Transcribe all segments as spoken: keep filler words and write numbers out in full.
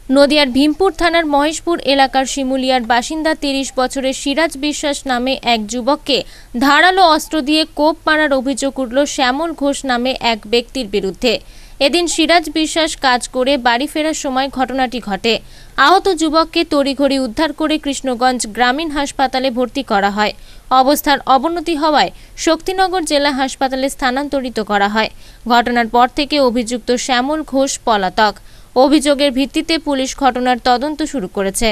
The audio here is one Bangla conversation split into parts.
নদিয়ার ভীমপুর থানার মহেশপুর এলাকার শিমুলিয়ার বাসিন্দা তিরিশ বছরের সিরাজ বিশ্বাস নামে এক যুবককে ধারালো অস্ত্র দিয়ে কোপ মারার অভিযোগ উঠল শ্যামল ঘোষ নামে এক ব্যক্তির বিরুদ্ধে। এদিন সিরাজ বিশ্বাস কাজ করে বাড়ি ফেরার সময় ঘটনাটি ঘটে। আহত যুবককে তড়িঘড়ি উদ্ধার করে কৃষ্ণগঞ্জ গ্রামীণ হাসপাতালে ভর্তি করা হয়। অবস্থার অবনতি হওয়ায় শক্তিনগর জেলা হাসপাতালে স্থানান্তরিত করা হয়। ঘটনার পর থেকে অভিযুক্ত শ্যামল ঘোষ পলাতক। অভিযোগের ভিত্তিতে পুলিশ ঘটনার তদন্ত শুরু করেছে।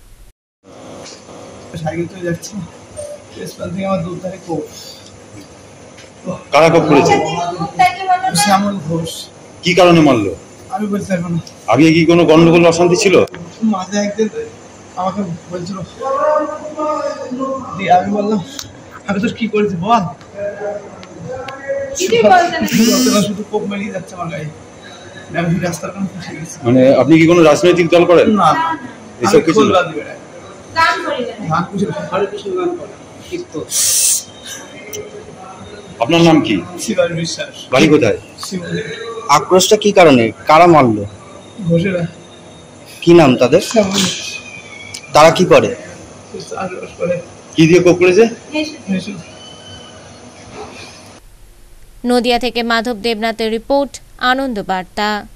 কারা কোপ করেছে? শ্যামল ঘোষ। কি কারণে মারলো? আমি বলতে পারবো না। আগে কি কোনো গন্ডগোল অশান্তি ছিল? মাঝে একদিন আমাকে বলছিল, আমি বললাম আমি তোর কি করেছি বল, শুধু কোপ মেরিয়ে যাচ্ছে আমার গায়ে। মানে আপনি কি কোনো রাজনৈতিক দল করেন? না, এসব কিছু না। আপনার নাম কি? সিরাজ বিশ্বাস। বাড়ি কোথায়? আক্রোশটা কি কারণে, কারা মারলো? ঘোষেরা। কি নাম তাদের? তারা কি করে? কি দিয়ে কোপ করেছে? নদিয়া থেকে মাধব দেবনাথের রিপোর্ট, আনন্দবার্তা।